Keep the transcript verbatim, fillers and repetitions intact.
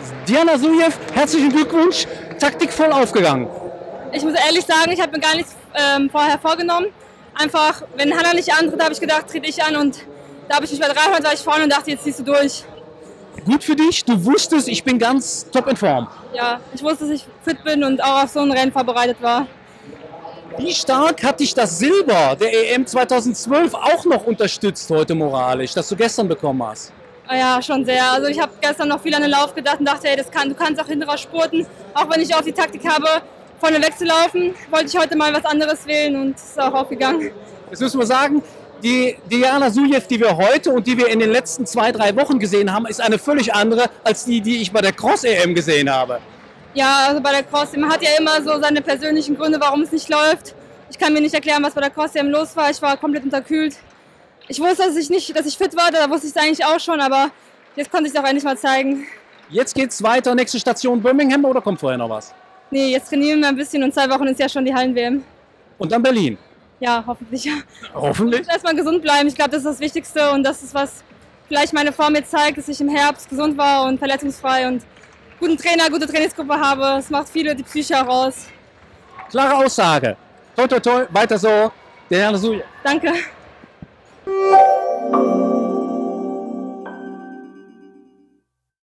Diana Sujew, herzlichen Glückwunsch, taktikvoll aufgegangen. Ich muss ehrlich sagen, ich habe mir gar nichts ähm, vorher vorgenommen. Einfach, wenn Hannah nicht antritt, habe ich gedacht, trete ich an und da habe ich mich bei dreihundert war ich vorne und dachte, jetzt ziehst du durch. Gut für dich, du wusstest, ich bin ganz top in Form. Ja, ich wusste, dass ich fit bin und auch auf so ein Rennen vorbereitet war. Wie stark hat dich das Silber der E M zweitausendzwölf auch noch unterstützt heute moralisch, das du gestern bekommen hast? Ja, schon sehr. Also ich habe gestern noch viel an den Lauf gedacht und dachte, hey, das kann, du kannst auch hinten raus spurten. Auch wenn ich auch die Taktik habe, vorne wegzulaufen, wollte ich heute mal was anderes wählen und es ist auch aufgegangen. Jetzt müssen wir sagen, die Diana Sujew, die wir heute und die wir in den letzten zwei, drei Wochen gesehen haben, ist eine völlig andere als die, die ich bei der Cross-E M gesehen habe. Ja, also bei der Cross-E M hat ja immer so seine persönlichen Gründe, warum es nicht läuft. Ich kann mir nicht erklären, was bei der Cross-E M los war. Ich war komplett unterkühlt. Ich wusste, dass ich, nicht, dass ich fit war, da wusste ich es eigentlich auch schon, aber jetzt konnte ich es auch endlich mal zeigen. Jetzt geht's weiter, nächste Station Birmingham oder kommt vorher noch was? Nee, jetzt trainieren wir ein bisschen und zwei Wochen ist ja schon die Hallen-W M. Und dann Berlin? Ja, hoffentlich. Hoffentlich? Erstmal gesund bleiben, ich glaube, das ist das Wichtigste und das ist, was vielleicht meine Form jetzt zeigt, dass ich im Herbst gesund war und verletzungsfrei und guten Trainer, gute Trainingsgruppe habe. Es macht viele die Psyche heraus. Klare Aussage. Toi, toi, toi, weiter so. Diana Sujew. Danke.